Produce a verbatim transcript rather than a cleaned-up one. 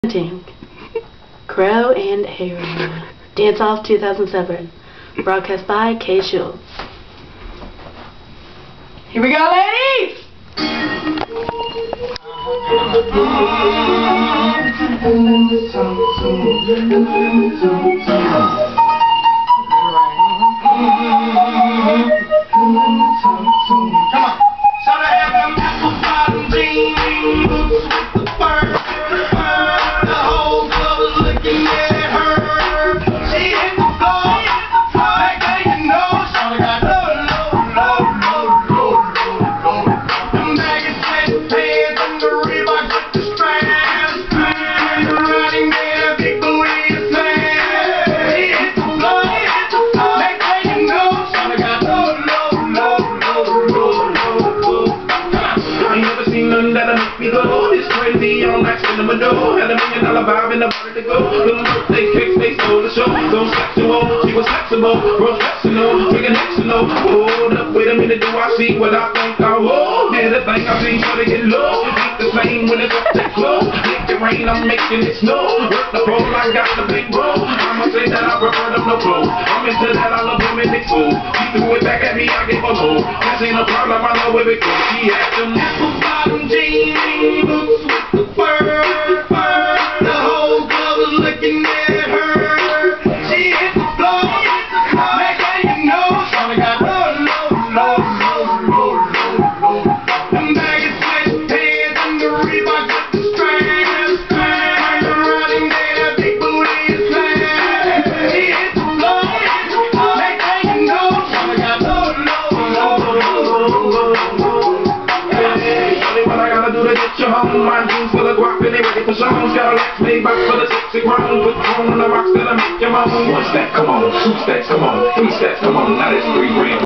Presenting Crow and Arrow Dance Off two thousand seven, broadcast by Kay Shields. Here we go, ladies! Come on. So I have them apple bottom jeans with the fur. The whole club was looking at her. She hit the floor. Like that, you know, Shawty got low, low, low, low, low, low, low. Them baggy sweatpants and the Reebok with the straps. Running there, big booty to slam. She hit the floor. Like that, you know, Shawty got low, low, low, low, low, low. I ain't never seen nothing that'll make me go. It's crazy, I'm like cinema dough. Had a million dollar vibe and a body to go. Little birthday cakes, they stole the show. Don't sexual, she was flexible, professional, freaking hexanal. Hold up, wait a minute, do I see what I think I will? Did a thing I see, try to get low. Ain't the same when it's up that close. Make it rain, I'm making it snow. Work the pole, I got the big bro. I'ma say that I prefer them no clothes. I'm into that, I love them in the food. She threw it back at me, I gave her low. This ain't a problem, I know where it goes. She had them apple bottom jeans, boots with the fur, fur. The whole club was looking at her. She hit the floor. Like that, you know, Shawty got low, low, low, low, low, low, low. Them baggy sweatpants and the Reebok with the straps. Running there, big booty is slam. She hit the floor. Like that, you know, Shawty got low, low, low, low, low. What I gotta do to get you home? My jeans full of guap and they ready for songs. Got a Lex made back for the sexy ground. Put on the rocks that'll make your mom. One stack, come on. Two stacks, come on. Three stacks, come on. Now that's three grand.